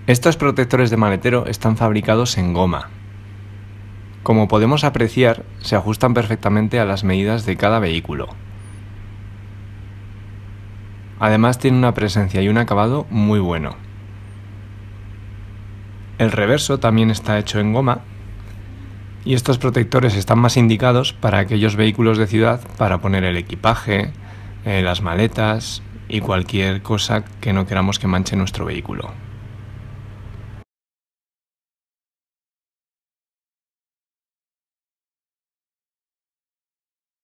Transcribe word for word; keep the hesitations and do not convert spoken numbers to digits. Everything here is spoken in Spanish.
Estos protectores de maletero están fabricados en goma. Como podemos apreciar, se ajustan perfectamente a las medidas de cada vehículo. Además tiene una presencia y un acabado muy bueno. El reverso también está hecho en goma y estos protectores están más indicados para aquellos vehículos de ciudad para poner el equipaje, eh, las maletas y cualquier cosa que no queramos que manche nuestro vehículo.